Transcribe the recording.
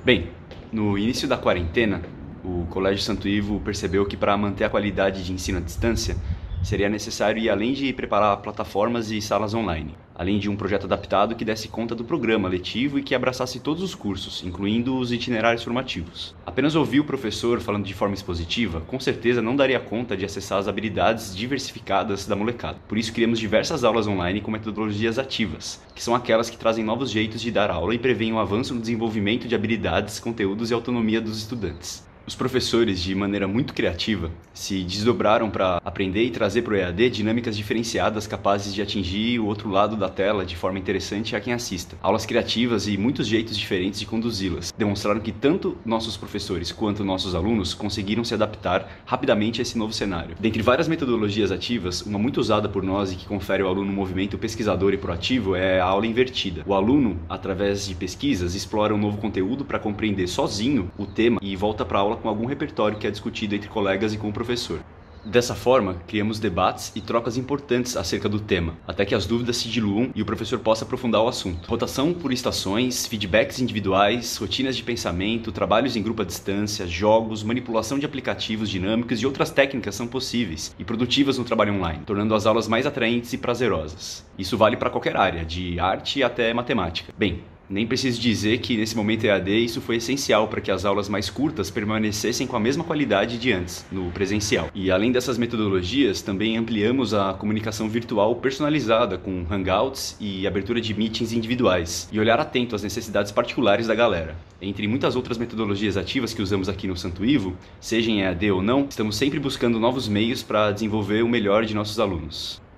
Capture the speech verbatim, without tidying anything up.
Bem, no início da quarentena, o Colégio Santo Ivo percebeu que para manter a qualidade de ensino à distância, seria necessário ir além de preparar plataformas e salas online, além de um projeto adaptado que desse conta do programa letivo e que abraçasse todos os cursos, incluindo os itinerários formativos. Apenas ouvir o professor falando de forma expositiva, com certeza não daria conta de acessar as habilidades diversificadas da molecada. Por isso criamos diversas aulas online com metodologias ativas, que são aquelas que trazem novos jeitos de dar aula e prevêem o avanço no desenvolvimento de habilidades, conteúdos e autonomia dos estudantes. Os professores, de maneira muito criativa, se desdobraram para aprender e trazer para o E A D dinâmicas diferenciadas capazes de atingir o outro lado da tela de forma interessante a quem assista. Aulas criativas e muitos jeitos diferentes de conduzi-las demonstraram que tanto nossos professores quanto nossos alunos conseguiram se adaptar rapidamente a esse novo cenário. Dentre várias metodologias ativas, uma muito usada por nós e que confere ao aluno um movimento pesquisador e proativo é a aula invertida. O aluno, através de pesquisas, explora um novo conteúdo para compreender sozinho o tema e volta para a aula com algum repertório que é discutido entre colegas e com o professor. Dessa forma, criamos debates e trocas importantes acerca do tema, até que as dúvidas se diluam e o professor possa aprofundar o assunto. Rotação por estações, feedbacks individuais, rotinas de pensamento, trabalhos em grupo à distância, jogos, manipulação de aplicativos dinâmicos e outras técnicas são possíveis e produtivas no trabalho online, tornando as aulas mais atraentes e prazerosas. Isso vale para qualquer área, de arte até matemática. Bem, nem preciso dizer que nesse momento E A D isso foi essencial para que as aulas mais curtas permanecessem com a mesma qualidade de antes, no presencial. E além dessas metodologias, também ampliamos a comunicação virtual personalizada com hangouts e abertura de meetings individuais, e olhar atento às necessidades particulares da galera. Entre muitas outras metodologias ativas que usamos aqui no Santo Ivo, seja em E A D ou não, estamos sempre buscando novos meios para desenvolver o melhor de nossos alunos.